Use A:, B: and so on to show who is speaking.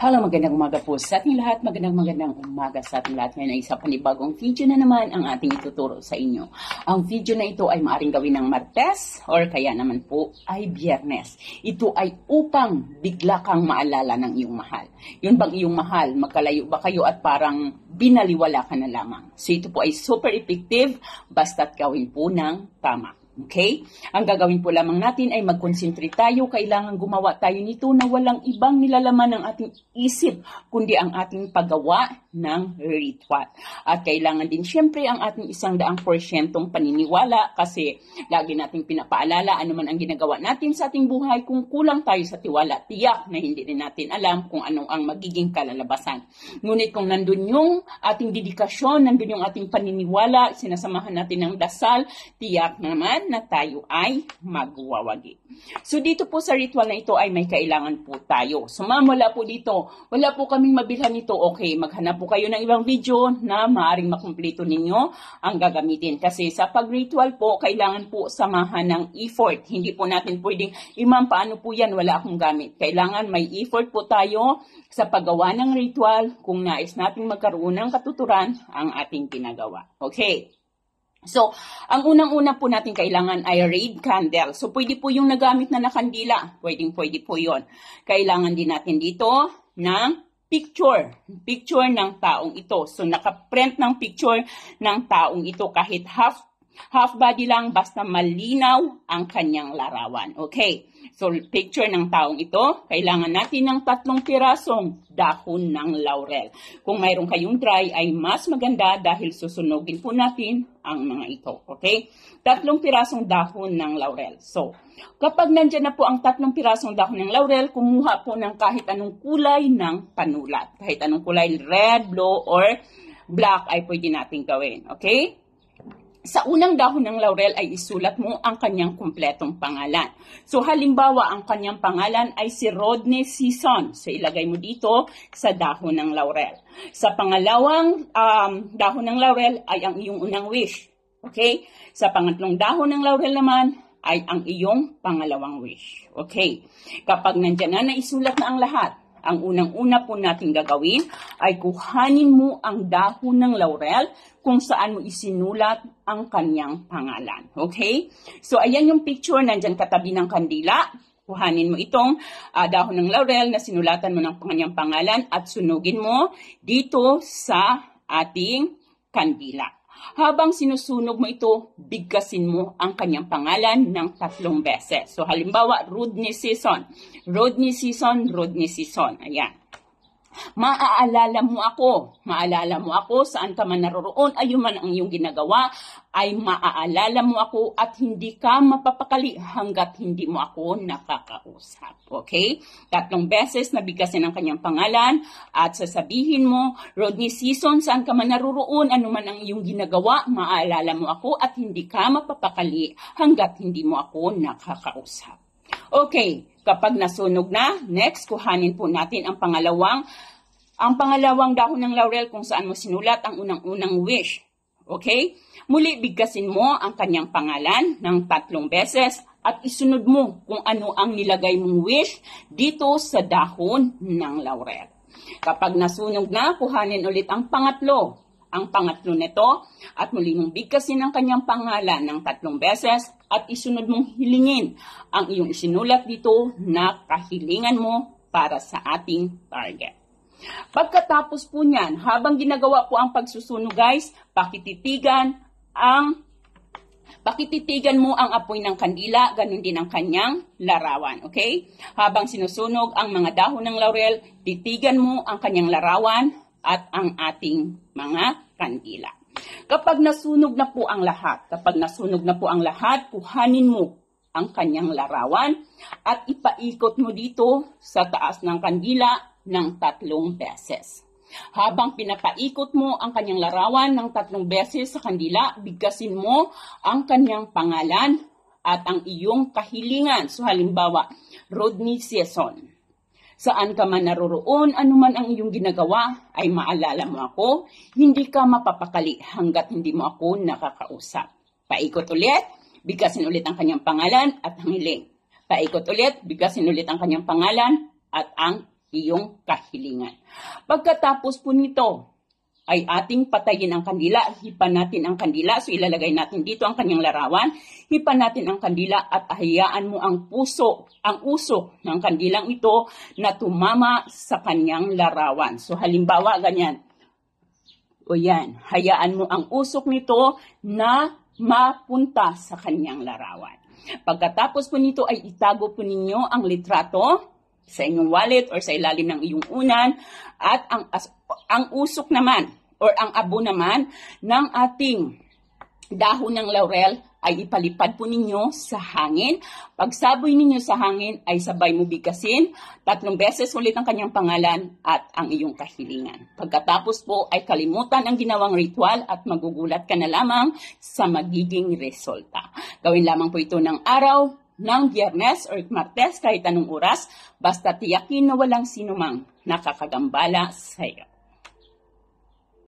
A: Hello, magandang umaga po sa ating lahat. Magandang umaga sa ating lahat. Ngayon ay isa panibagong video na naman ang ating ituturo sa inyo. Ang video na ito ay maaaring gawin ng Martes or kaya naman po ay Biyernes. Ito ay upang bigla kang maalala ng iyong mahal. Yun bang iyong mahal? Magkalayo ba kayo at parang binaliwala ka na lamang? So ito po ay super effective basta't gawin po ng tama. Okay? Ang gagawin po lamang natin ay mag-concentrate tayo. Kailangan gumawa tayo nito na walang ibang nilalaman ng ating isip, kundi ang ating paggawa ng ritual. At kailangan din syempre ang ating 100% paniniwala kasi lagi nating pinapaalala anuman ang ginagawa natin sa ating buhay. Kung kulang tayo sa tiwala, tiyak na hindi rin natin alam kung anong ang magiging kalalabasan. Ngunit kung nandun yung ating dedikasyon, nandun yung ating paniniwala, sinasamahan natin ng dasal, tiyak naman na tayo ay magwawagi. So dito po sa ritual na ito ay may kailangan po tayo. So ma'am, wala po dito. Wala po kaming mabilhan nito. Okay, maghanap po kayo ng ibang video na maaaring makumpleto ninyo ang gagamitin. Kasi sa pag-ritual po, kailangan po samahan ng effort. Hindi po natin pwedeng, ma'am, paano po yan? Wala akong gamit. Kailangan may effort po tayo sa paggawa ng ritual kung nais nating magkaroon ng katuturan ang ating ginagawa. Okay. So, ang unang-una po natin kailangan ay red candle. So, pwede po yung nagamit na nakandila. Pwede po yon. Kailangan din natin dito ng picture ng taong ito. So, nakaprint ng picture ng taong ito kahit half body lang basta malinaw ang kanyang larawan. Okay. So, picture ng taong ito, kailangan natin ng 3 pirasong dahon ng laurel. Kung mayroon kayong dry ay mas maganda dahil susunugin po natin ang mga ito. Okay? 3 pirasong dahon ng laurel. So, kapag nandyan na po ang 3 pirasong dahon ng laurel, kumuha po ng kahit anong kulay ng panulat. Kahit anong kulay, red, blue, or black ay pwede natin gawin. Okay? Sa unang dahon ng laurel ay isulat mo ang kanyang kumpletong pangalan. So halimbawa, ang kanyang pangalan ay si Rodney Season. So ilagay mo dito sa dahon ng laurel. Sa pangalawang dahon ng laurel ay ang iyong unang wish. Okay? Sa pangatlong dahon ng laurel naman ay ang iyong pangalawang wish. Okay? Kapag nandyan na naisulat na ang lahat, ang unang-una po natin gagawin ay kuhanin mo ang dahon ng laurel kung saan mo isinulat ang kanyang pangalan. Okay? So, ayan yung picture. Nandyan katabi ng kandila. Kuhanin mo itong dahon ng laurel na sinulatan mo ng kanyang pangalan at sunugin mo dito sa ating kandila. Habang sinusunog mo ito, bigkasin mo ang kanyang pangalan ng 3 beses. So, halimbawa, Rodney Season. Rodney Season, Rodney Season. Ayan. Maaalala mo ako saan ka man naroroon, ayuman ang iyong ginagawa, ay maaalala mo ako at hindi ka mapapakali hanggat hindi mo ako nakakausap. Okay? 3 beses nabigkasin ang kanyang pangalan at sasabihin mo, Rodney Season, saan ka man naroroon, anuman ang iyong ginagawa, maaalala mo ako at hindi ka mapapakali hanggat hindi mo ako nakakausap. Okay, kapag nasunog na, next, kuhanin po natin ang pangalawang dahon ng laurel kung saan mo sinulat ang unang-unang wish. Okay? Muli, bigkasin mo ang kanyang pangalan ng 3 beses at isunod mo kung ano ang nilagay mong wish dito sa dahon ng laurel. Kapag nasunog na, kuhanin ulit ang pangatlo nito at muli mong bigkasin ang kanyang pangalan ng 3 beses at isunod mong hilingin ang iyong isinulat dito na kahilingan mo para sa ating target. Pagkatapos po niyan, habang ginagawa po ang pagsusunog guys, pakititigan mo ang apoy ng kandila, ganun din ang kanyang larawan. Okay? Habang sinusunog ang mga dahon ng laurel, titigan mo ang kanyang larawan at ang ating mga kandila. Kapag nasunog na po ang lahat, kuhanin mo ang kanyang larawan at ipaikot mo dito sa taas ng kandila ng 3 beses. Habang pinapaikot mo ang kanyang larawan ng 3 beses sa kandila, bigkasin mo ang kanyang pangalan at ang iyong kahilingan. So halimbawa, Rodney Season. Saan ka man naroroon, anuman ang iyong ginagawa, ay maalala mo ako, hindi ka mapapakali hanggat hindi mo ako nakakausap. Paikot ulit, bigkasin ulit ang kanyang pangalan at ang hiling. Paikot ulit, bigkasin ulit ang kanyang pangalan at ang iyong kahilingan. Pagkatapos po nito, ay ating patayin ang kandila, hipan natin ang kandila, so ilalagay natin dito ang kanyang larawan, hipan natin ang kandila at hayaan mo ang usok ng kandilang ito na tumama sa kanyang larawan. So halimbawa ganyan, o yan, hayaan mo ang usok nito na mapunta sa kanyang larawan. Pagkatapos po nito ay itago po ninyo ang litrato sa inyong wallet or sa ilalim ng iyong unan at ang usok naman or ang abo naman ng ating dahon ng laurel ay ipalipad po ninyo sa hangin. Pagsaboy ninyo sa hangin ay sabay mo bigkasin 3 beses ulit ang kanyang pangalan at ang iyong kahilingan. Pagkatapos po ay kalimutan ang ginawang ritual at magugulat ka na lamang sa magiging resulta. Gawin lamang po ito ng araw ng Biyernes or Martes kahit anong oras, basta tiyakin na walang sinumang nakakagambala sa iyo.